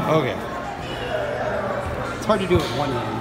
Okay. It's hard to do it with one hand.